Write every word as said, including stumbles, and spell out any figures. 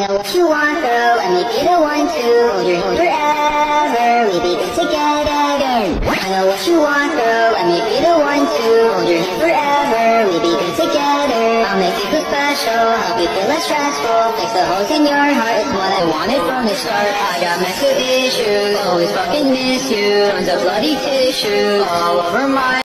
know what you want, girl. Let me be the one to hold your hand forever. We be good together. I know what you want, girl. Let me be the one to hold your hand forever. We be good together. I'll make you feel special, help you feel less stressful, fix the holes in your heart. It's what I wanted from the start. I got massive issues, always fucking miss you. Tons of bloody tissue all over my